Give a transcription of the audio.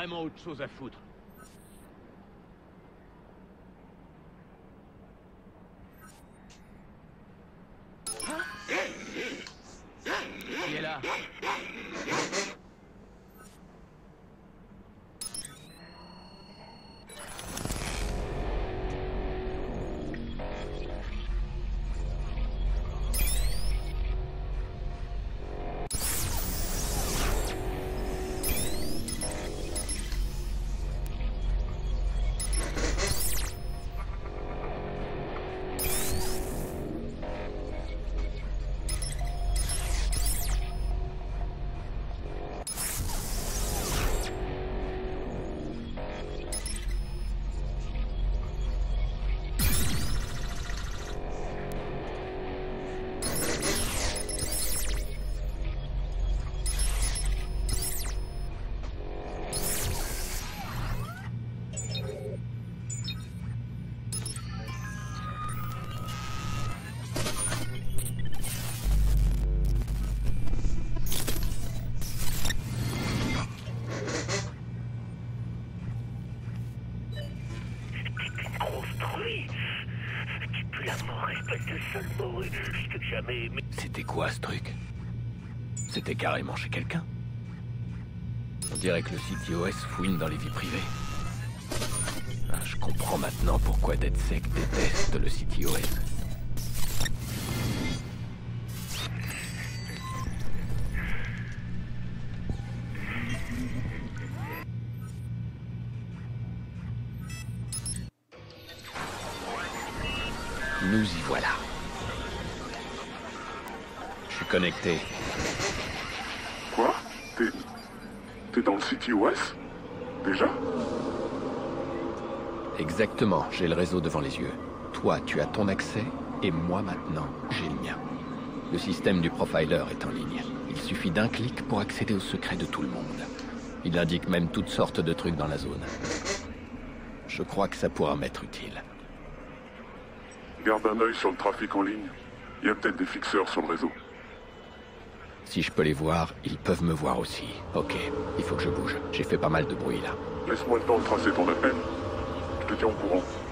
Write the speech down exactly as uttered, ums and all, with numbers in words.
vraiment autre chose à foutre. Qui est là? C'était quoi ce truc? C'était carrément chez quelqu'un. On dirait que le C T O S fouine dans les vies privées. Ah, je comprends maintenant pourquoi DedSec déteste le C T O S. Nous y voilà. Je suis connecté. Quoi? T'es... T'es dans le C T O S? Déjà? Exactement, j'ai le réseau devant les yeux. Toi, tu as ton accès, et moi maintenant, j'ai le mien. Le système du profiler est en ligne. Il suffit d'un clic pour accéder aux secrets de tout le monde. Il indique même toutes sortes de trucs dans la zone. Je crois que ça pourra m'être utile. Garde un œil sur le trafic en ligne. Il y a peut-être des fixeurs sur le réseau. Si je peux les voir, ils peuvent me voir aussi. Ok, il faut que je bouge. J'ai fait pas mal de bruit là. Laisse-moi le temps de tracer ton appel. Je te tiens au courant.